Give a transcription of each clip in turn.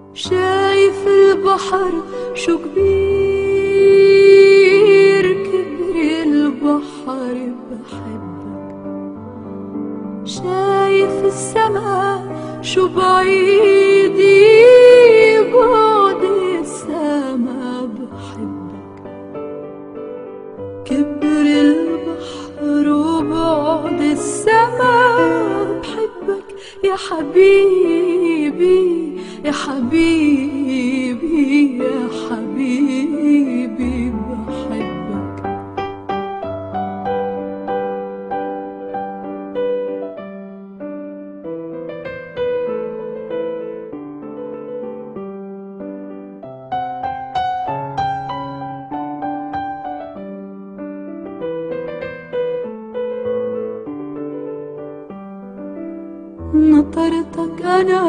شايف البحر شو كبير، كبر البحر بحبك. شايف السما شو بعيد، بعد السما بحبك. كبر البحر وبعد السما بحبك يا حبيبي، يا حبيبي، يا حبيبي بحبك. نطرتك أنا،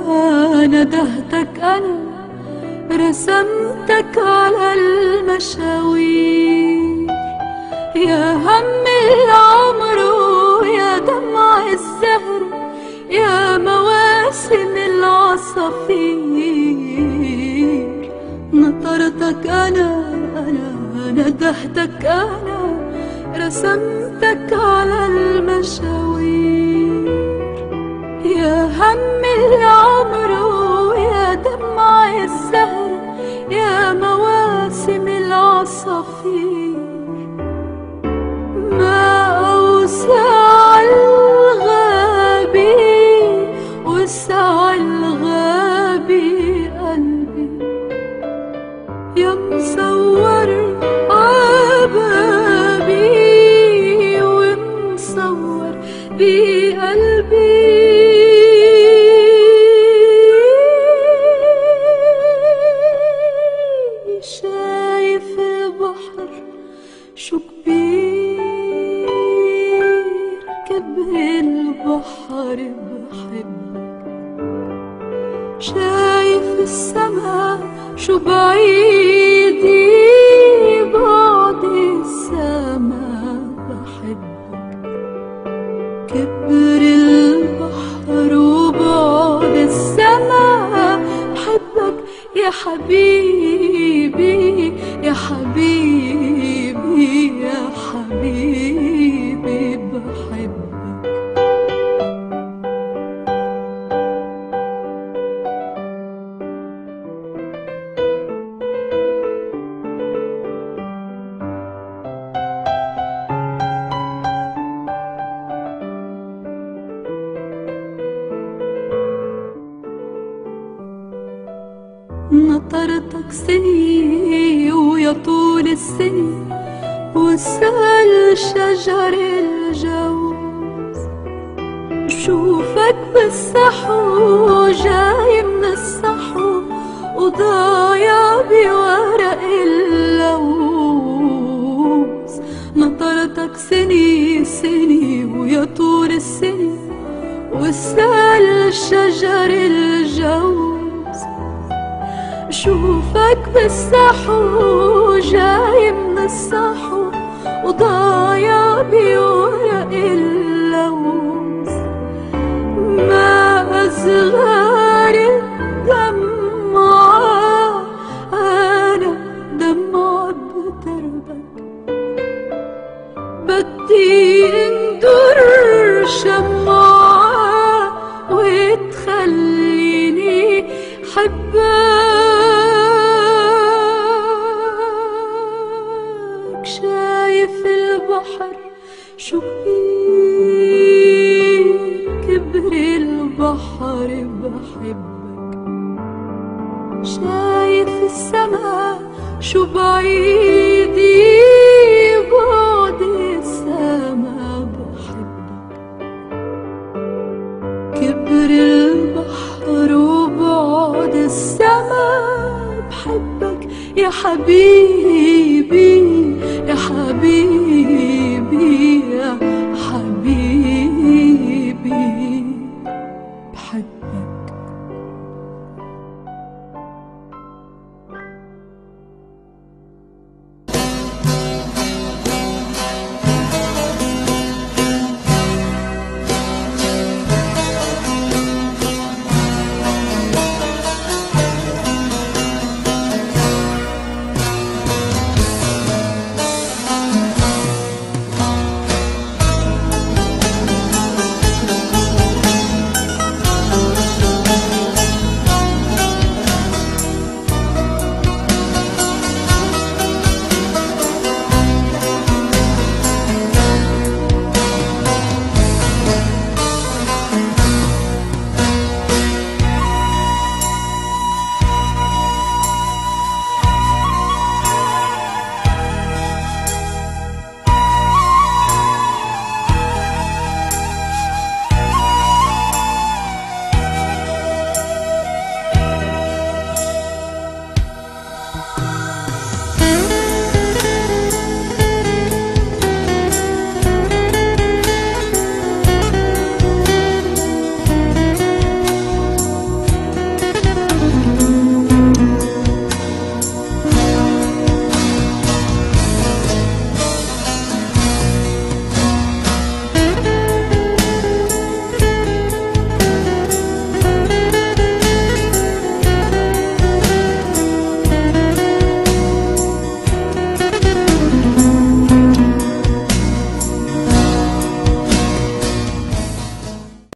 ندهتك أنا، رسمتك على المشاوير. يا هم العمر ويا دمع الزهر، يا مواسم العصافير. نطرتك أنا، ندهتك أنا، رسمتك على المشاوير. يا هم العمر ويا دمع الزهر، يا مواسم العصافير. ما أوسع الغابي وسع الغابي قلبي، يا مصور عبابي ومصور بقلبي. شايف البحر شو كبير، كبر البحر بحبك. شايف السما شو بعيد، بعد السما بحبك. كبر البحر وبعد السما بحبك يا حبيبي، يا حبيبي، يا حبيبي بحبك. نطرتك سني ويا طول السني، وسال شجر الجوز. شوفك بالصحو جاي من الصحو، وضايع بورق اللوز. نطرتك سني سني ويا طول السني، وسال شجر الجوز. شوفك بالصحو جاي من الصحو، وضايع بورق اللوز. ما أصغر الدمعة، أنا دمعة بدربك. بدي اندر شمعة وتخليني حبك. شايف البحر شو كبير، كبر البحر بحبك. شايف السما شو بعيد، بعد السما بحبك. كبر البحر وبعد السما بحبك يا حبيبي، يا حبيبي.